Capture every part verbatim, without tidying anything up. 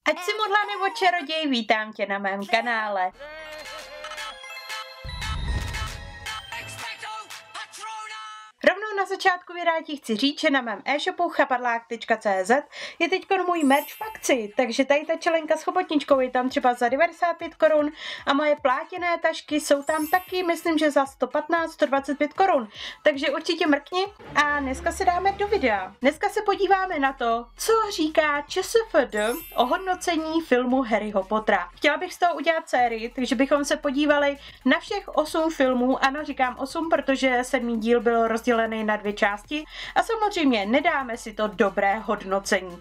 Ať si modlá nebo čaroděj, vítám tě na mém kanále. Rovnou na začátku videa ti chci říct, že na mém e-shopu chapadlák tečka cé zet je teď můj merch v akci, takže tady ta čelenka s chobotničkou je tam třeba za devadesát pět korun a moje plátěné tašky jsou tam taky, myslím, že za sto patnáct, sto dvacet pět korun, takže určitě mrkni a dneska se dáme do videa. Dneska se podíváme na to, co říká ČSFD o hodnocení filmu Harryho Pottera. Chtěla bych z toho udělat sérii, takže bychom se podívali na všech osm filmů, ano říkám osm, protože sedmý díl byl rozdělený na dvě části a samozřejmě nedáme si to dobré hodnocení.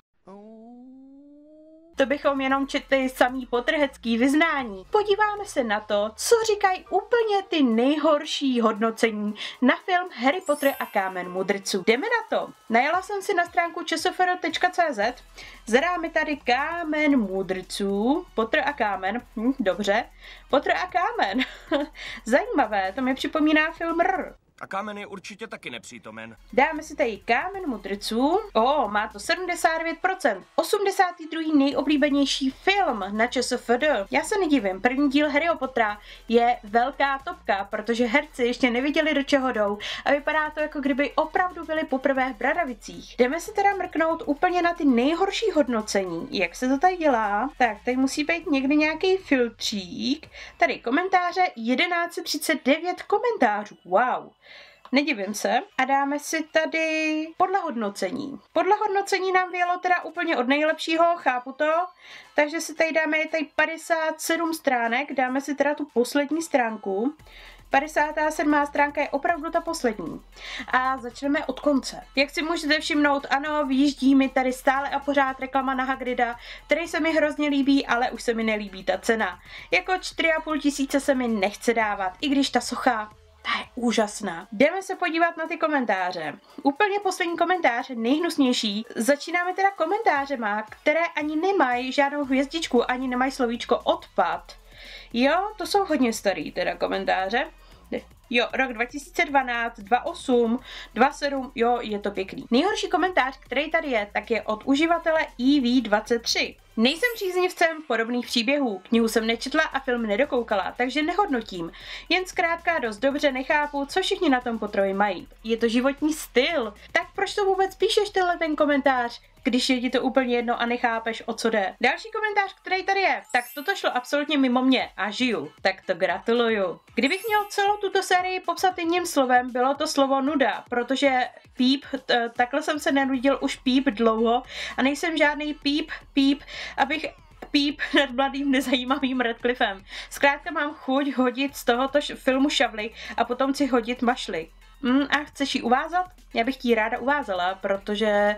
To bychom jenom četli samý potterhecký vyznání. Podíváme se na to, co říkají úplně ty nejhorší hodnocení na film Harry Potter a kámen mudrců. Jdeme na to. Najela jsem si na stránku čsfd tečka cé zet, zadá mi tady kámen mudrců, Potter a kámen, hm, dobře, Potter a kámen. Zajímavé, to mi připomíná film R. A kámen je určitě taky nepřítomen. Dáme si tady kámen mudrců. O, má to sedmdesát devět procent. osmdesátý druhý nejoblíbenější film na ČSFD. Já se nedivím, první díl Harryho Pottera je velká topka, protože herci ještě neviděli, do čeho jdou a vypadá to, jako kdyby opravdu byli poprvé v Bradavicích. Jdeme si teda mrknout úplně na ty nejhorší hodnocení. Jak se to tady dělá? Tak, tady musí být někdy nějaký filtřík. Tady komentáře, tisíc sto třicet devět komentářů. Wow. Nedivím se. A dáme si tady podle hodnocení. Podle hodnocení nám vyjelo teda úplně od nejlepšího, chápu to. Takže si tady dáme, je tady padesát sedm stránek, dáme si teda tu poslední stránku. padesátá sedmá stránka je opravdu ta poslední. A začneme od konce. Jak si můžete všimnout, ano, vyjíždí mi tady stále a pořád reklama na Hagrida, který se mi hrozně líbí, ale už se mi nelíbí ta cena. Jako čtyři a půl tisíce se mi nechce dávat, i když ta socha ta je úžasná. Jdeme se podívat na ty komentáře. Úplně poslední komentář, nejhnusnější. Začínáme teda komentářema, které ani nemají žádnou hvězdičku, ani nemají slovíčko odpad. Jo, to jsou hodně starý teda komentáře. Jo, rok dva tisíce dvanáct, dva tisíce osm, dva tisíce sedm, jo, je to pěkný. Nejhorší komentář, který tady je, tak je od uživatele E V dvacet tři. Nejsem příznivcem podobných příběhů, knihu jsem nečetla a film nedokoukala, takže nehodnotím. Jen zkrátka dost dobře nechápu, co všichni na tom Potterovi mají. Je to životní styl. Tak proč to vůbec píšeš tenhle ten komentář, když je ti to úplně jedno a nechápeš, o co jde? Další komentář, který tady je, tak toto šlo absolutně mimo mě a žiju, tak to gratuluju. Kdybych měl celou tuto sérii popsat jedním slovem, bylo to slovo nuda, protože píp, takhle jsem se nenudil už píp dlouho a nejsem žádný píp, píp, abych píp nad mladým nezajímavým Radcliffem. Zkrátka mám chuť hodit z tohoto filmu šavly a potom si hodit mašly. Mm, a chceš ji uvázat? Já bych ji ráda uvázala, protože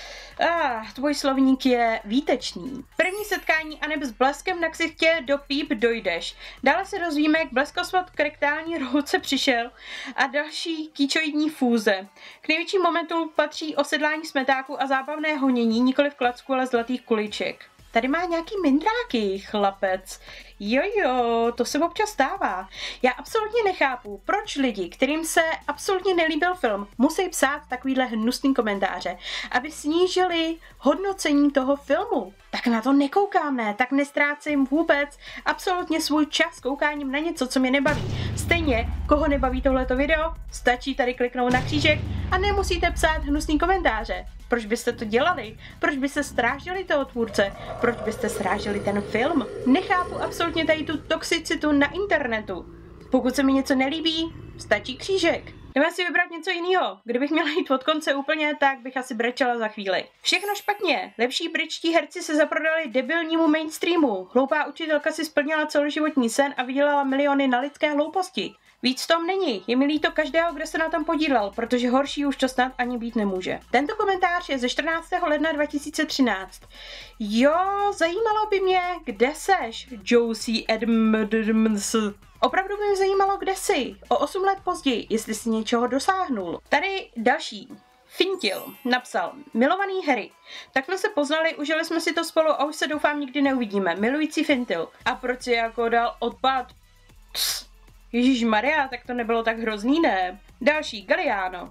Ah, tvůj slovník je výtečný. První setkání aneb s bleskem na ksichtě do píp dojdeš. Dále se dozvíme, jak bleskosvat k rektální rouce přišel a další kýčoidní fúze. K největším momentům patří osedlání smetáku a zábavné honění, nikoli v klacku, ale zlatých kuliček. Tady má nějaký mindráky, chlapec. Jojo, to se občas stává. Já absolutně nechápu, proč lidi, kterým se absolutně nelíbil film, musí psát takovýhle hnusný komentáře, aby snížili hodnocení toho filmu. Tak na to nekoukám, ne, tak nestrácím vůbec absolutně svůj čas koukáním na něco, co mě nebaví. Stejně, koho nebaví tohleto video, stačí tady kliknout na křížek a nemusíte psát hnusný komentáře. Proč byste to dělali? Proč byste strážili toho tvůrce? Proč byste strážili ten film? Nechápu absolutně tady tu toxicitu na internetu. Pokud se mi něco nelíbí, stačí křížek. Jdeme si vybrat něco jiného. Kdybych měla jít od konce úplně, tak bych asi brečela za chvíli. Všechno špatně. Lepší britští herci se zaprodali debilnímu mainstreamu. Hloupá učitelka si splnila celoživotní sen a vydělala miliony na lidské hlouposti. Víc tom není, je mi líto každého, kdo se na tom podílel, protože horší už to snad ani být nemůže. Tento komentář je ze čtrnáctého ledna dva tisíce třináct. Jo, zajímalo by mě, kde seš, Josie Edmonds. Opravdu by mě zajímalo, kde jsi, o osm let později, jestli jsi něčeho dosáhnul. Tady další. Fintil napsal: milovaný Harry, tak jsme se poznali, užili jsme si to spolu a už se doufám nikdy neuvidíme. Milující Fintil. A proč si jako dal odpad? Pss. Ježíšmarja, tak to nebylo tak hrozný, ne? Další, Galliano.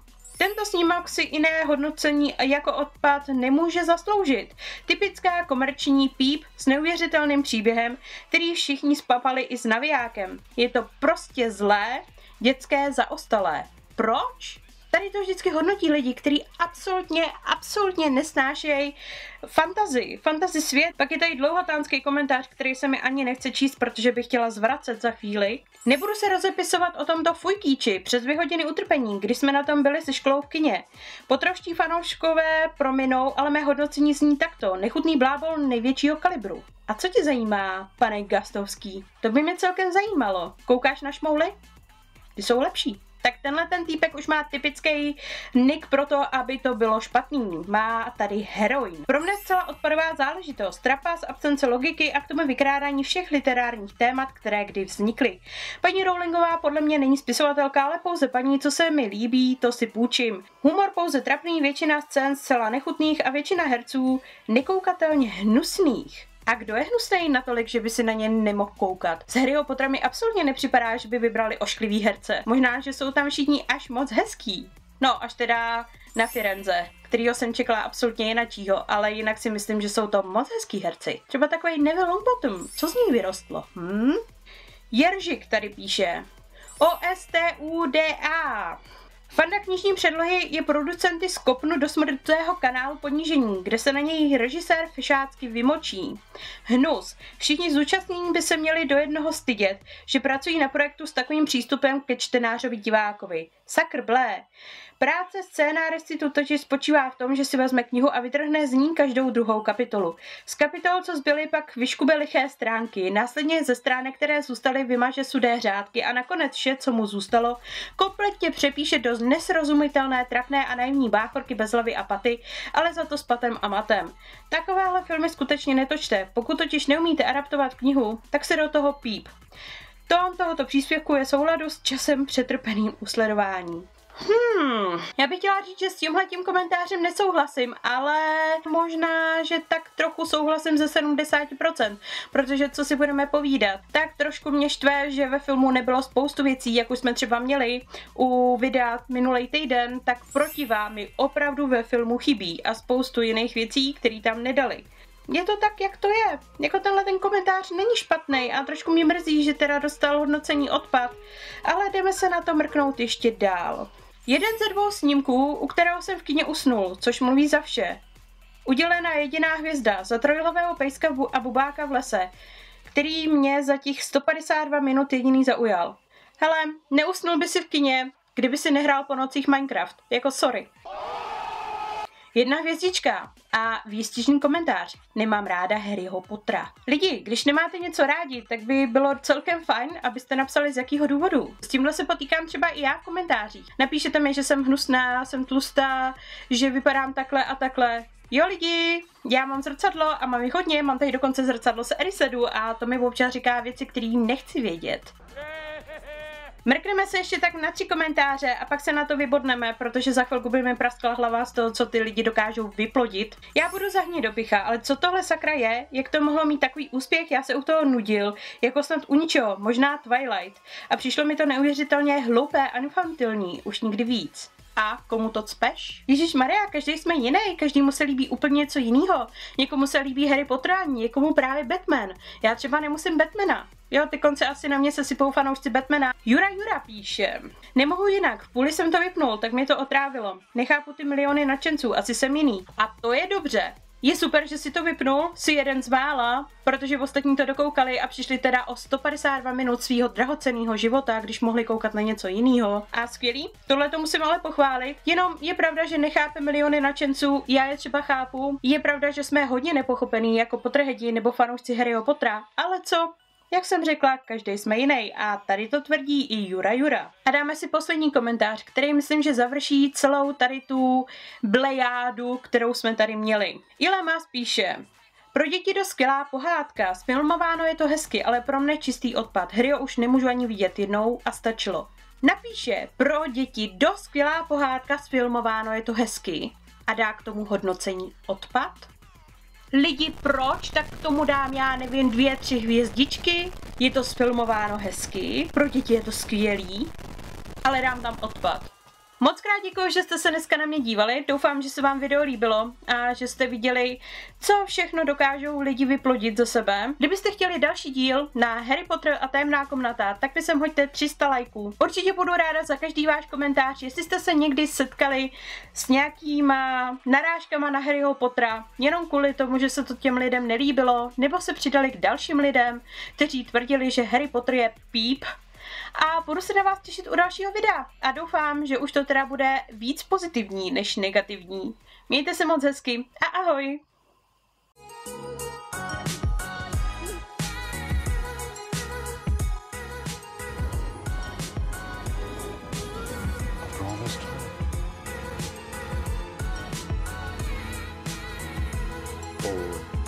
Tento snímek si jiné hodnocení jako odpad nemůže zasloužit. Typická komerční píp s neuvěřitelným příběhem, který všichni spapali i s navijákem. Je to prostě zlé, dětské, zaostalé. Proč? Tady to vždycky hodnotí lidi, kteří absolutně, absolutně nesnášejí fantazii, fantasy svět. Pak je tady dlouhotánský komentář, který se mi ani nechce číst, protože bych chtěla zvracet za chvíli. Nebudu se rozepisovat o tomto fujkíči přes dvě hodiny utrpení, když jsme na tom byli se školou v kině. Potrovští fanouškové prominou, ale mé hodnocení zní takto. Nechutný blábol největšího kalibru. A co tě zajímá, pane Gastovský? To by mě celkem zajímalo. Koukáš na šmouly? Ty jsou lepší. Tak tenhle ten týpek už má typický nick pro to, aby to bylo špatný. Má tady heroin. Pro mě zcela odpadová záležitost. Trapas, absence logiky a k tomu vykrádání všech literárních témat, které kdy vznikly. Paní Rowlingová podle mě není spisovatelka, ale pouze paní, co se mi líbí, to si půjčím. Humor pouze trapný, většina scén zcela nechutných a většina herců nekoukatelně hnusných. A kdo je hnusnej natolik, že by si na ně nemohl koukat? Z Harryho Pottera mi absolutně nepřipadá, že by vybrali ošklivý herce. Možná, že jsou tam všichni až moc hezký. No, až teda na Firenze, kterýho jsem čekala absolutně jinačího, ale jinak si myslím, že jsou to moc hezký herci. Třeba takový Neville Longbottom, co z ní vyrostlo? Hm? Jeržik tady píše. O S T U D A. Fanda knižní předlohy je producenty skopnu do smrtného kanálu ponížení, kde se na něj režisér fešácky vymočí. Hnus. Všichni zúčastnění by se měli do jednoho stydět, že pracují na projektu s takovým přístupem ke čtenářovi divákovi. Sakr blé. Práce scénáristy tu totiž spočívá v tom, že si vezme knihu a vytrhne z ní každou druhou kapitolu. Z kapitol, co zbyly, pak vyškube liché stránky, následně ze stránek, které zůstaly, vymaže sudé řádky a nakonec vše, co mu zůstalo, kompletně přepíše do nesrozumitelné, trapné a naivní báchorky bez hlavy a paty, ale za to s patem a matem. Takovéhle filmy skutečně netočte, pokud totiž neumíte adaptovat knihu, tak se do toho píp. Tón tohoto příspěvku je souladu s časem přetrpeným u sledování. Hmm, já bych chtěla říct, že s tímhletím komentářem nesouhlasím, ale možná, že tak trochu souhlasím ze sedmdesát procent, protože co si budeme povídat, tak trošku mě štve, že ve filmu nebylo spoustu věcí, jak už jsme třeba měli u videa minulý týden, tak protivá mi opravdu ve filmu chybí a spoustu jiných věcí, které tam nedali. Je to tak, jak to je. Jako tenhle ten komentář není špatný a trošku mě mrzí, že teda dostal hodnocení odpad, ale jdeme se na to mrknout ještě dál. Jeden ze dvou snímků, u kterého jsem v kině usnul, což mluví za vše. Udělená jediná hvězda za trojhlavého pejska a bubáka v lese, který mě za těch sto padesát dva minut jediný zaujal. Hele, neusnul by si v kině, kdyby si nehrál po nocích Minecraft. Jako sorry. Jedna hvězdička a výstižný komentář. Nemám ráda Harryho Pottera. Lidi, když nemáte něco rádi, tak by bylo celkem fajn, abyste napsali z jakého důvodu. S tímhle se potýkám třeba i já v komentářích. Napíšete mi, že jsem hnusná, jsem tlustá, že vypadám takhle a takhle. Jo lidi, já mám zrcadlo a mám jich hodně, mám tady dokonce zrcadlo z Erisedu a to mi občas říká věci, které nechci vědět. Mrkneme se ještě tak na tři komentáře a pak se na to vybodneme, protože za chvilku by mi praskla hlava z toho, co ty lidi dokážou vyplodit. Já budu za hnidopicha, ale co tohle sakra je, jak to mohlo mít takový úspěch, já se u toho nudil, jako snad u ničeho, možná Twilight. A přišlo mi to neuvěřitelně hloupé a infantilní, už nikdy víc. A komu to cpeš? Ježišmarja, každý jsme jiný, každému se líbí úplně něco jiného. Někomu se líbí Harry Potter, někomu právě Batman. Já třeba nemusím Batmana. Jo, ty konce asi na mě se sypou fanoušci Batmana. Jura Jura píše. Nemohu jinak, v půli jsem to vypnul, tak mě to otrávilo. Nechápu ty miliony nadšenců, asi jsem jiný. A to je dobře. Je super, že si to vypnul, si jeden z mála, protože ostatní to dokoukali a přišli teda o sto padesát dva minut svýho drahocenného života, když mohli koukat na něco jiného. A skvělý, tohle to musím ale pochválit. Jenom je pravda, že nechápe miliony nadšenců, já je třeba chápu. Je pravda, že jsme hodně nepochopení jako Potterheadi nebo fanoušci Harryho Pottera, ale co? Jak jsem řekla, každý jsme jiný a tady to tvrdí i Jura Jura. A dáme si poslední komentář, který myslím, že završí celou tady tu blejádu, kterou jsme tady měli. Ilema píše. Pro děti dost skvělá pohádka, sfilmováno je to hezky, ale pro mne čistý odpad. Hryho už nemůžu ani vidět jednou a stačilo. Napíše, pro děti dost skvělá pohádka, sfilmováno je to hezky a dá k tomu hodnocení odpad. Lidi, proč? Tak k tomu dám, já nevím, dvě, tři hvězdičky. Je to sfilmováno hezky, pro děti je to skvělý, ale dám tam odpad. Moc krát děkuji, že jste se dneska na mě dívali. Doufám, že se vám video líbilo a že jste viděli, co všechno dokážou lidi vyplodit ze sebe. Kdybyste chtěli další díl na Harry Potter a tajemná komnata, tak mi sem hoďte tři sta lajků. Určitě budu ráda za každý váš komentář, jestli jste se někdy setkali s nějakýma narážkama na Harryho Pottera, jenom kvůli tomu, že se to těm lidem nelíbilo, nebo se přidali k dalším lidem, kteří tvrdili, že Harry Potter je píp. A budu se na vás těšit u dalšího videa a doufám, že už to teda bude víc pozitivní než negativní. Mějte se moc hezky a ahoj! Forward.